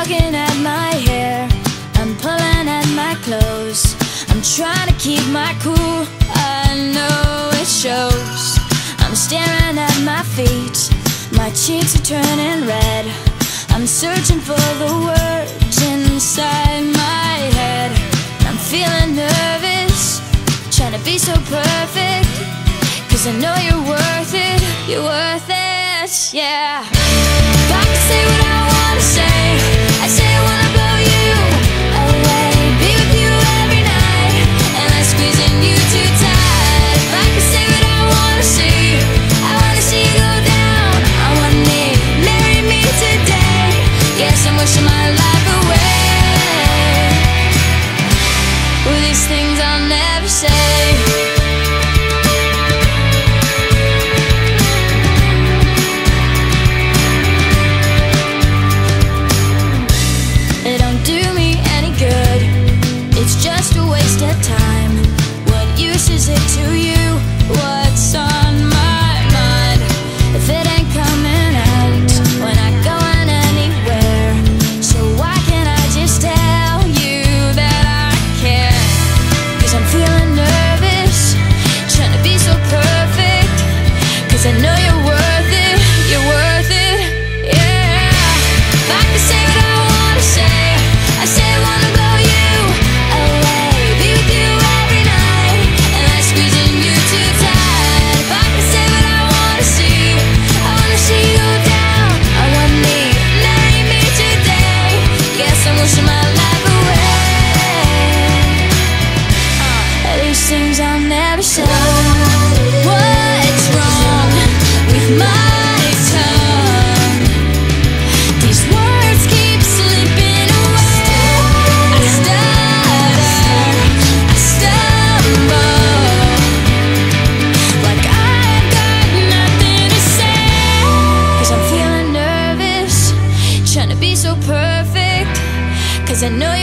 tugging at my hair, I'm pulling at my clothes, I'm trying to keep my cool, I know it shows. I'm staring at my feet, my cheeks are turning red, I'm searching for the words inside my head. I'm feeling nervous, trying to be so perfect, 'cause I know you're worth it, yeah. If I could say what I wanna say, I say I wanna blow you away, be with you every night, and I'm squeezing you too tight. If I could say what I wanna see, I wanna see you go down on one knee, marry me today, yes, I'm wishing my life away. Well, these things I'll never say. Time. What use is it to you? What's on my mind? If it ain't coming out, we're not going anywhere. So why can't I just tell you that I care? 'Cause I'm feeling nervous, trying to be so perfect, 'cause I know you're worth it, yeah. If I could say what I wanna say, I say I wanna blow you away, be with you every night, and I'm squeezing you too tight. If I could say what I wanna see, I wanna see you go down on one knee, marry me today, yes, I'm wishing my life away. These things I'll never say. What's wrong with my tongue? These words keep slipping away. I stutter, I stumble, like I've got nothing to say. 'Cause I'm feeling nervous, trying to be so perfect, 'cause I know